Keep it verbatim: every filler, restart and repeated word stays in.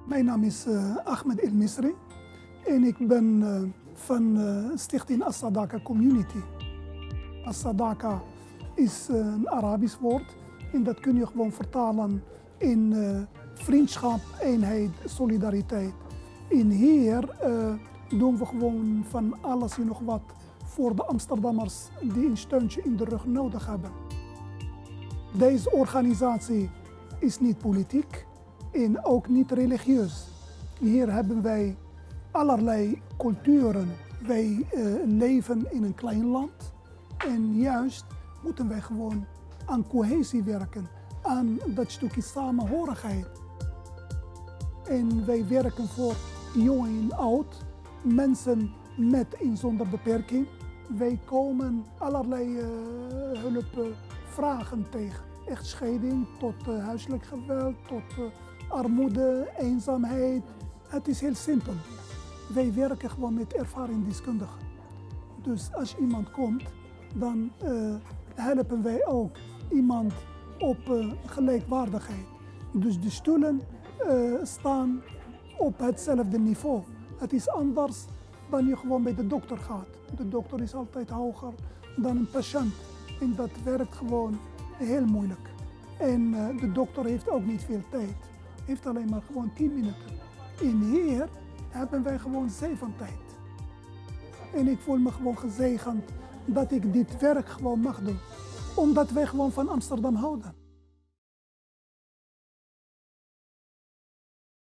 Mijn naam is uh, Ahmed El Misri en ik ben uh, van uh, Stichting As-Sadaka Community. As-Sadaka is uh, een Arabisch woord en dat kun je gewoon vertalen in uh, vriendschap, eenheid, solidariteit. En hier uh, doen we gewoon van alles en nog wat voor de Amsterdammers die een steuntje in de rug nodig hebben. Deze organisatie is niet politiek en ook niet religieus. Hier hebben wij allerlei culturen. Wij uh, leven in een klein land en juist moeten wij gewoon aan cohesie werken, aan dat stukje samenhorigheid. En wij werken voor jong en oud, mensen met en zonder beperking. Wij komen allerlei uh, hulpvragen tegen. Echtscheiding tot uh, huiselijk geweld, tot uh, armoede, eenzaamheid. Het is heel simpel. Wij werken gewoon met ervaringsdeskundigen. Dus als iemand komt, dan uh, helpen wij ook iemand op uh, gelijkwaardigheid. Dus de stoelen uh, staan op hetzelfde niveau. Het is anders dan je gewoon bij de dokter gaat. De dokter is altijd hoger dan een patiënt. En dat werkt gewoon heel moeilijk. En uh, de dokter heeft ook niet veel tijd. Heeft alleen maar gewoon tien minuten. En hier hebben wij gewoon zeven tijd. En ik voel me gewoon gezegend dat ik dit werk gewoon mag doen. Omdat wij gewoon van Amsterdam houden.